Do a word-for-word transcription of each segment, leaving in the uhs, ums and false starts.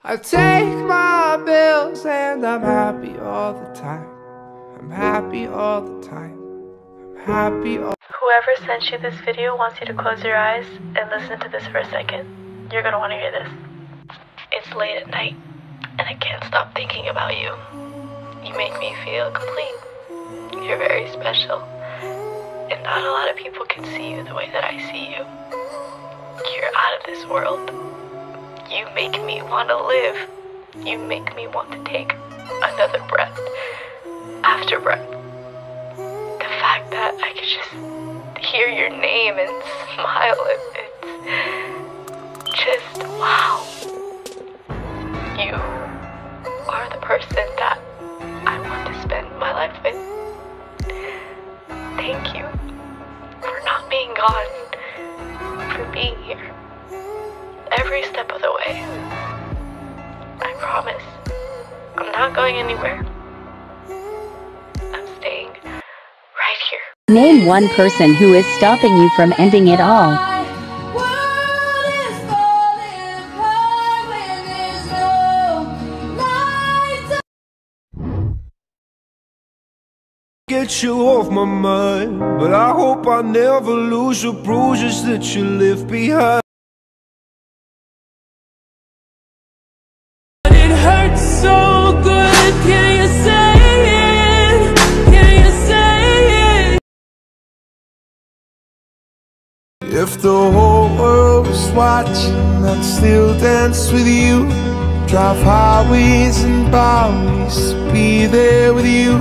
I take my bills and I'm happy all the time. I'm happy all the time. I'm happy all Whoever sent you this video wants you to close your eyes and listen to this for a second. You're gonna want to hear this. It's late at night and I can't stop thinking about you. You make me feel complete. You're very special. And not a lot of people can see you the way that I see you. You're out of this world. You make me want to live. You make me want to take another breath after breath. The fact that I could just hear your name and smile, it's just wow. You are the person that I want to spend my life with. Thank you for not being gone, for being here every step of the way. I promise I'm not going anywhere. I'm staying right here. Name one person who is stopping you from ending it all. Get you off my mind, but I hope I never lose the bruises that you left behind. It hurts so good, can you say it? Can you say it? If the whole world was watching, I'd still dance with you. Drive highways and byways, be there with you.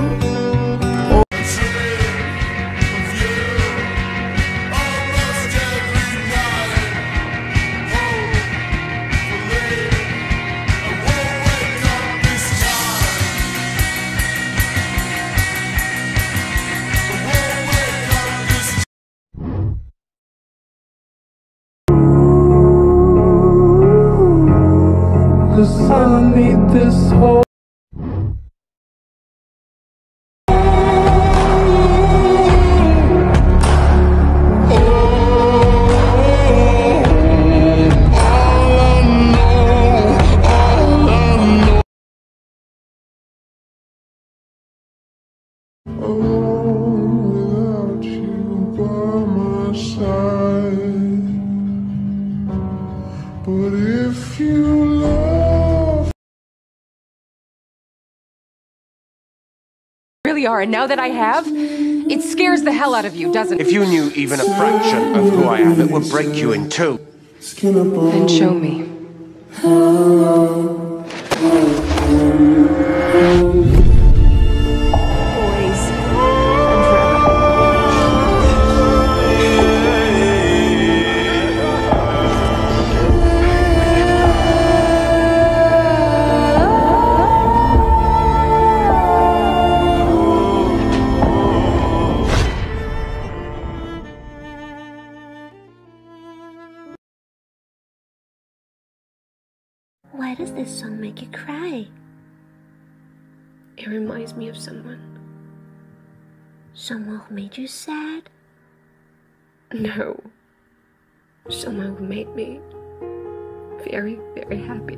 Cause I need this whole but if you love really are, and now that I have, it scares the hell out of you, doesn't it? If you knew even a fraction of who I am, it would break you in two. Then show me. Why does this song make you cry? It reminds me of someone. Someone who made you sad? No. Someone who made me very, very happy.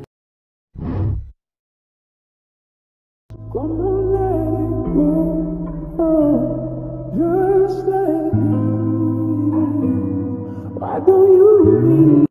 Why don't you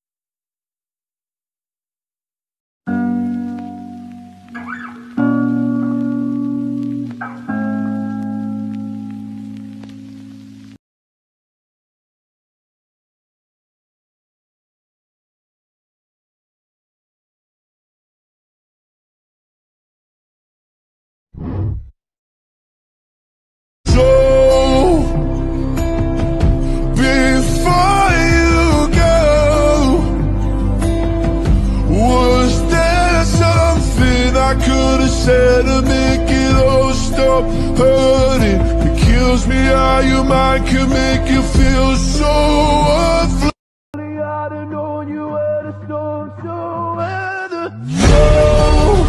said to make it all stop hurting? It kills me how your mind can make you feel so afraid. I'd have known you were the storm to weather. So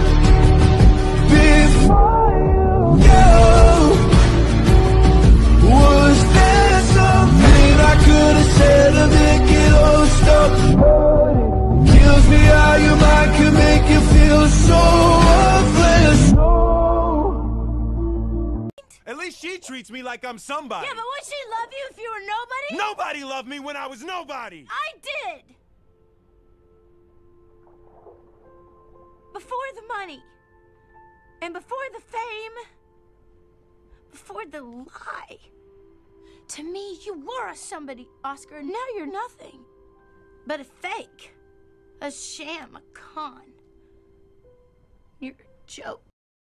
before you go, was there something I could have said to make it all stop hurting? Kills me how your mind can make treats me like I'm somebody. Yeah, but would she love you if you were nobody? Nobody loved me when I was nobody. I did. Before the money. And before the fame. Before the lie. To me, you were a somebody, Oscar, and now you're nothing. But a fake. A sham, a con. You're a joke.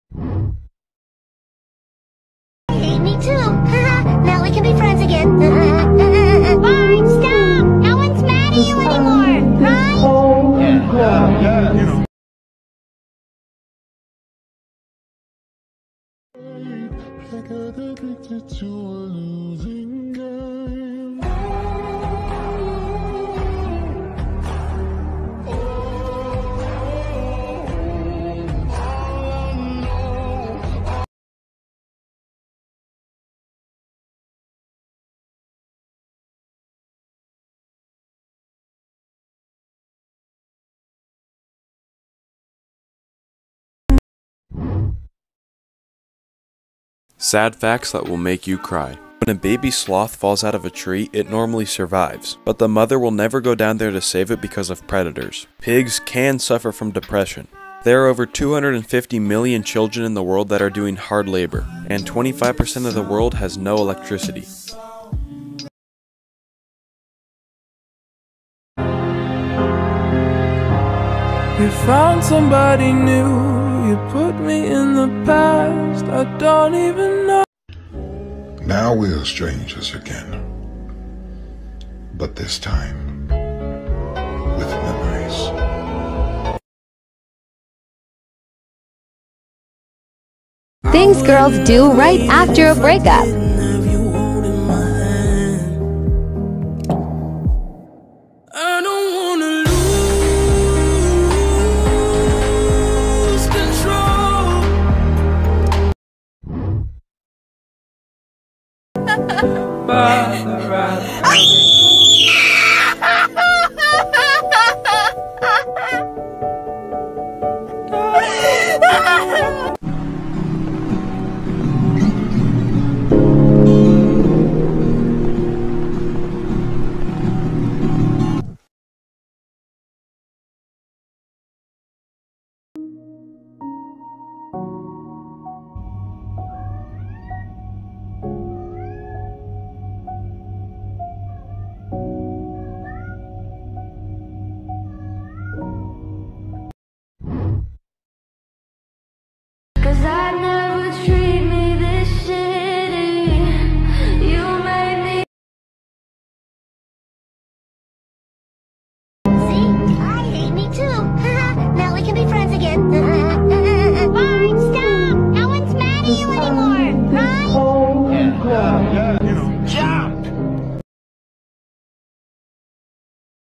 Hey, me too. Now we can be friends again. Bart, stop! No one's mad at you anymore, right? Yeah, yeah, yeah. You know. I got addicted to a losing game. Sad facts that will make you cry. When a baby sloth falls out of a tree, it normally survives, but the mother will never go down there to save it because of predators. Pigs can suffer from depression. There are over two hundred fifty million children in the world that are doing hard labor, and twenty-five percent of the world has no electricity. You found somebody new. You put me in the past, I don't even know. Now we're strangers again, but this time with memories. Things girls do right after a breakup.